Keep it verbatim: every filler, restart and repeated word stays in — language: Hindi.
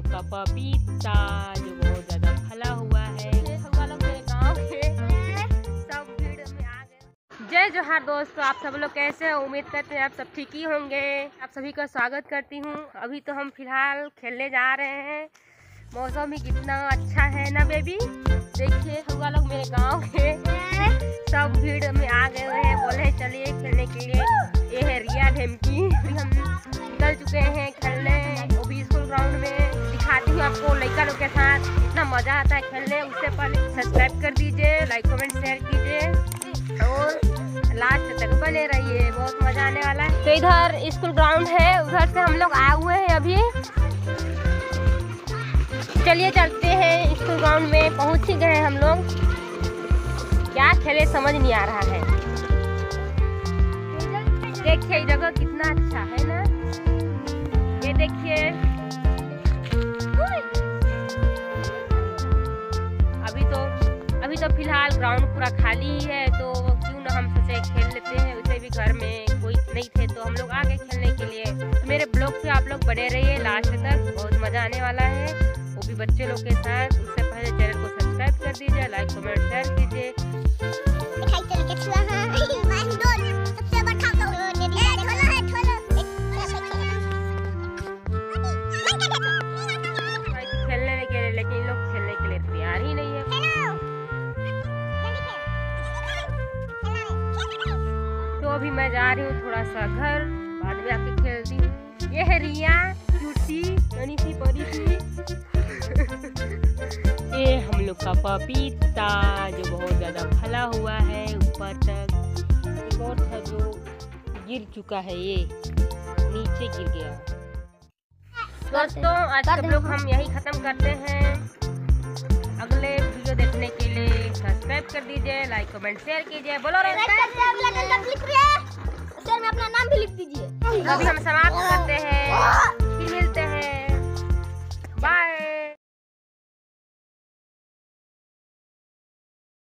का पपीता जो बहुत ज्यादा फला हुआ है। हम लोग मेरे गाँव के सब भीड़ में आ गए। जय जोहार दोस्तों, आप सब लोग कैसे हैं? उम्मीद करते हैं आप सब ठीक ही होंगे। आप सभी का स्वागत करती हूँ। अभी तो हम फिलहाल खेलने जा रहे हैं। मौसम भी कितना अच्छा है ना बेबी। देखिए हम लोग मेरे गांव के सब भीड़ में आ गए हुए हैं। बोले चलिए खेलने के लिए। ये है रिया ढेमकी। हम निकल चुके हैं खेलने, वो भी स्कूल ग्राउंड में। दिखाती हूँ आपको लड़का लोग के साथ इतना मजा आता है खेलने। उससे पहले सब्सक्राइब कर दीजिए, लाइक कमेंट शेयर कीजिए और लास्ट तक बने रहिए, बहुत मजा आने वाला है। तो इधर स्कूल ग्राउंड है, उधर से हम लोग आए हुए हैं अभी। चलिए चलते हैं स्कूल ग्राउंड में। पहुंच ही गए हम लोग। क्या खेले समझ नहीं आ रहा है। देखिए जगह कितना अच्छा है ना। ये देखिए अभी तो अभी तो फिलहाल ग्राउंड पूरा खाली ही है, तो क्यों ना हम सोचे खेल लेते हैं। उसे भी घर में कोई नहीं थे तो हम लोग आ गए खेलने के लिए। तो मेरे ब्लॉग पे आप लोग बने रहिए लास्ट तक, बहुत मजा आने वाला है, वो भी बच्चे लोग के साथ। उससे पहले चैनल को सब्सक्राइब कर दीजिए, लाइक कमेंट शेयर कीजिए। खेलने के लिए, लेकिन लोग खेलने के लिए तैयार ही नहीं है। तो अभी मैं जा रही हूँ थोड़ा सा घर, बाद में आके खेलती हूँ। ये है रिया क्यूटी ननी सी बड़ी सी। ये हम लोग का पपीता जो बहुत ज्यादा फला हुआ है ऊपर तक। एक और था जो गिर चुका है, ये नीचे गिर गया। दोस्तों आज सब लोग हम यही खत्म करते हैं। अगले वीडियो देखने के लिए सब्सक्राइब कर दीजिए, लाइक कमेंट शेयर कीजिए। बोलो रे शेयर में अपना नाम भी लिख दीजिए। अभी हम समाप्त करते हैं।